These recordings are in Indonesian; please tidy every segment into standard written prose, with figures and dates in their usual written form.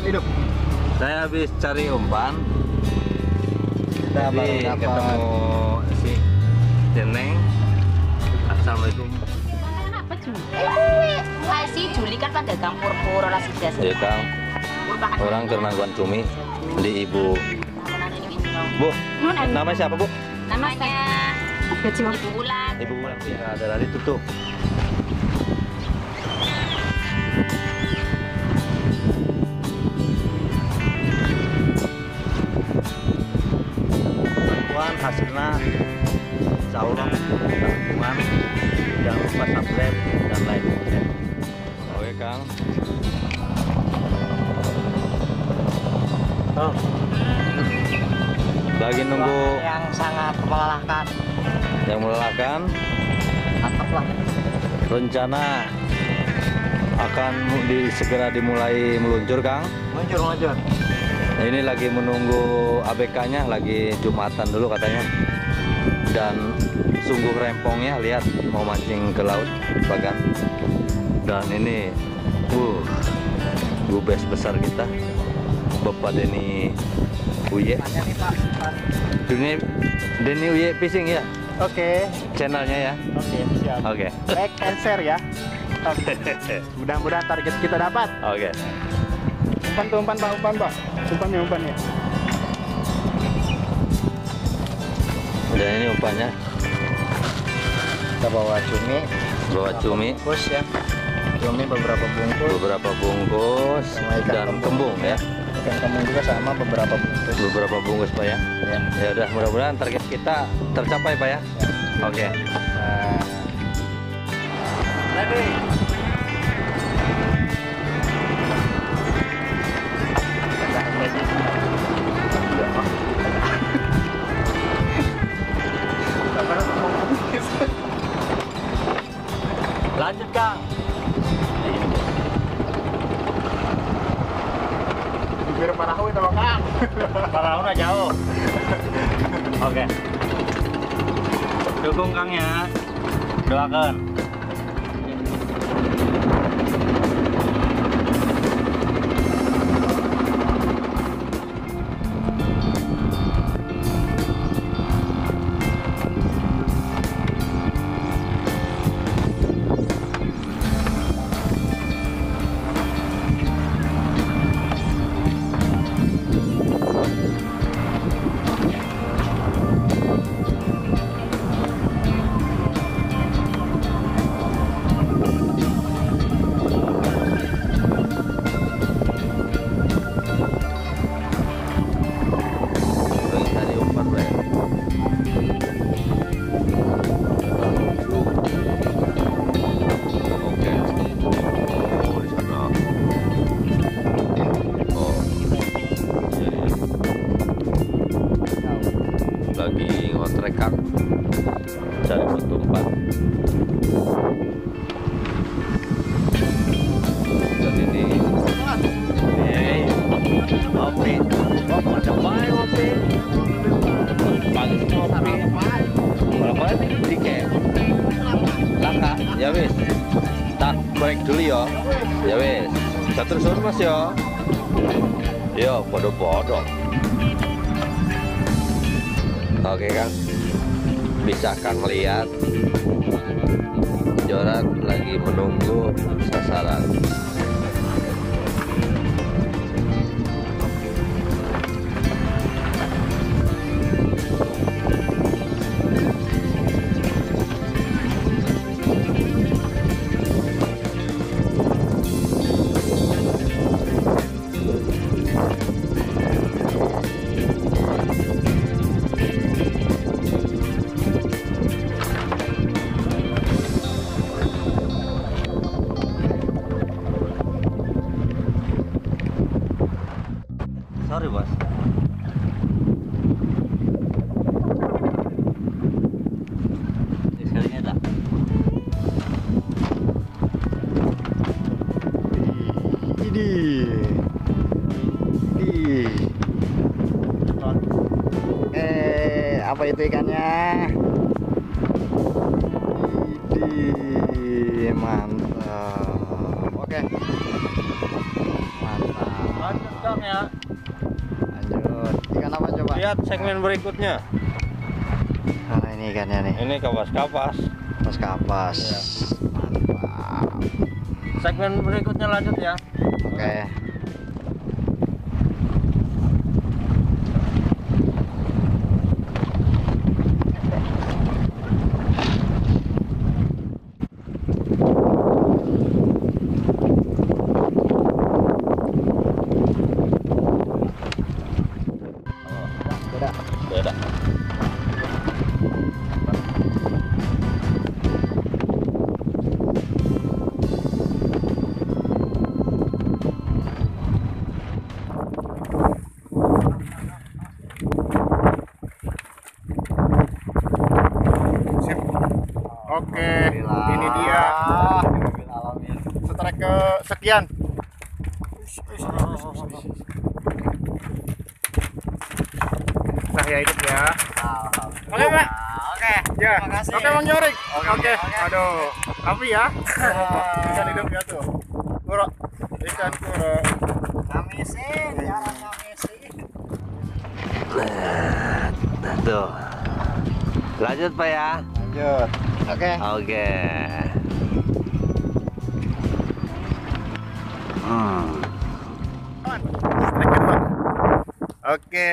hidup. Saya habis cari umpan. Kita baru Jadi dapat. ketemu si Jeneng. Assalamualaikum. Si Juli kan pada campur ora sidas. Ya Kang, orang Kernangguan Cumi di Ibu. Bu, namanya siapa Bu? Namanya Ibu Ulan. Ibu Ulan. Ya, ada tadi tutup. Hasilnya insya Allah tanggungan, jangan lupa subscribe dan like. Oke Kang. Oh. Lagi nunggu Yang sangat melelahkan. yang melelahkan. Mantap lah. Rencana akan segera dimulai meluncur Kang. Muncul. Ini lagi menunggu ABK-nya, lagi Jumatan dulu katanya. Dan sungguh rempongnya, lihat mau mancing ke laut, Bagan. Dan ini, gubes besar kita, Bapak Denny Uye. Denny Uye Fishing ya? Oke. Channelnya ya? Oke, siap. Oke. Like and share ya. Oke. Mudah-mudahan target kita dapat. Oke. Umpan Pak. Umpannya. Dan ini umpannya. Kita bawa cumi. Bungkus ya. Cumi beberapa bungkus. Sama ikan Dan kembung ya. Ikan kembung juga sama beberapa bungkus. Beberapa bungkus Pak ya. Ya. Ya udah, mudah-mudahan target kita tercapai Pak ya. Oke. Nah. Lanjut Kang. Bibir parahu itu Kang. Parahuna jauh. Oke. Dukung Kang ya. Doakan. Lagi ngotrek Kang, cari batu umpan. Dan ini kopi, ada baik kopi, pagi kopi, berapa ini tiket, langka, ya wis, tak break dulu ya wis, terus Mas ya, yo podo-podo. Oke Kang, bisa Kang lihat Joran lagi menunggu sasaran. lihat segmen berikutnya. Nah, ini ikannya nih. Ini kapas-kapas. Kapas. Iya. Mantap. Segmen berikutnya lanjut ya. Oke. Beda. Sip. Oke, ini dia strike ke sekian. Saya hidup ya. Oke, Pak. Oke. Ya. Terima kasih. Oke, Bang Jorik. Oke. Oke. Aduh, tapi ya. Ikan hidup ya tuh. Kuro. Ikan kuro. Ngamisin, jarang ngamisin. Tuh. Lanjut Pak ya. Lanjut. Oke. Oke. Strike kedua. Oke.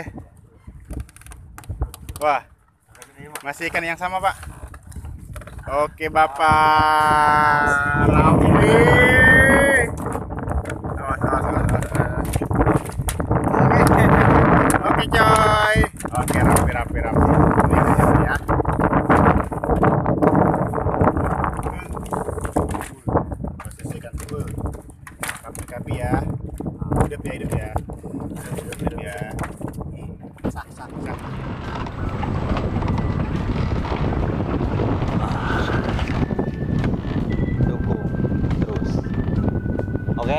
Wah. Masih ikan yang sama, Pak. Oke, Bapak. Rapi. Awas, awas, awas, awas. Oke, coy. Oke, rapi. Ini ikannya ya. Posisikan dulu. Kapi ya. Hidup ya. Hidup ya. Sah. Dukung terus. Oke.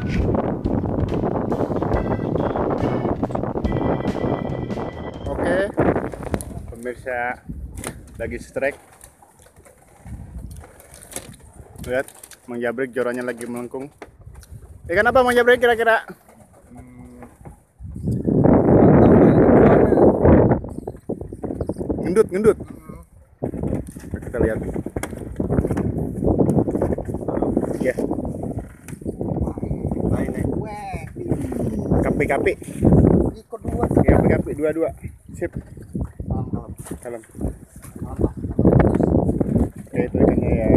Oke, pemirsa lagi strike. Lihat, Mang Jabrik jorannya lagi melengkung. Ikan apa Mang Jabrik kira-kira? Ngendut. Kita lihat. Ya, kapi. Ya, kapi dua. Sip. Salam. Oke, itu ikannya ya.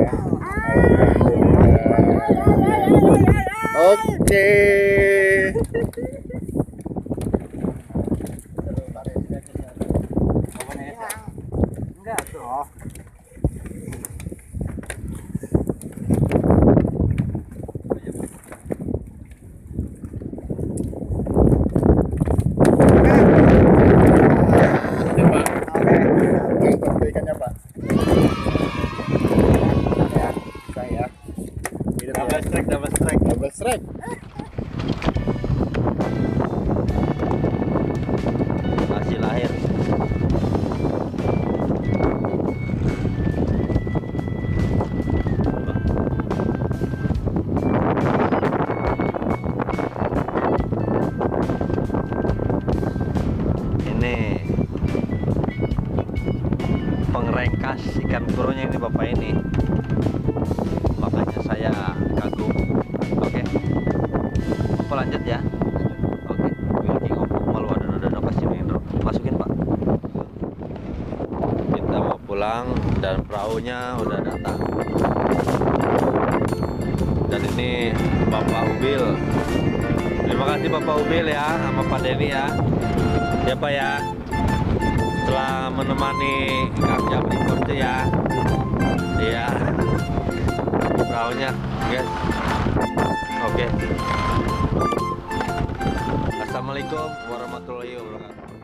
Alhamdulillah. Oke. Enggak tuh. Mantap ikannya, Pak. Ya, saya. Double strike. Double strike. Masih lahir. Ini pengerengkas ikan kuronya ini Bapak ini. Makanya saya kagum. Oke. Apa lanjut ya? Oke. Wilking opung malu ada kasih minum. Masukin Pak. Kita mau pulang dan perahunya udah datang. Dan ini Bapak Ubil. Terima kasih Bapak Ubil ya sama Pak Denny ya. Ya Pak ya. Telah menemani Kang Jabrik Korte ya. Iya. Perahunya, guys. Oke. Assalamualaikum warahmatullahi wabarakatuh.